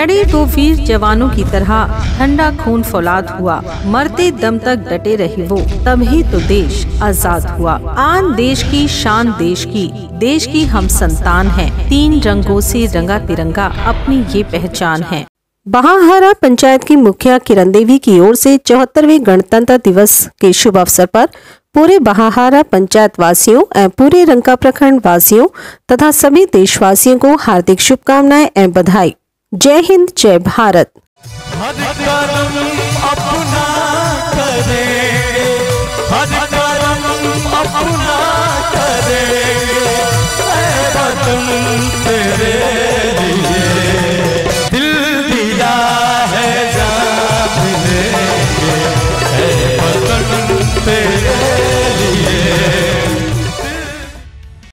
लड़े वो वीर जवानों की तरह, ठंडा खून फौलाद हुआ, मरते दम तक डटे रहे वो, तभी तो देश आजाद हुआ। आन देश की शान देश की हम संतान हैं, 3 रंगों से रंगा तिरंगा अपनी ये पहचान है। बहाहारा पंचायत की मुखिया किरण देवी की ओर से 74वें गणतंत्र दिवस के शुभ अवसर पर पूरे बहाहारा पंचायत वासियों एवं पूरे रंका प्रखंड वासियों तथा सभी देशवासियों को हार्दिक शुभकामनाएं एवं बधाई। जय हिंद, जय भारत। हर कर्म अपना करे, हर कर्म अपना करे, ऐ वतन तेरे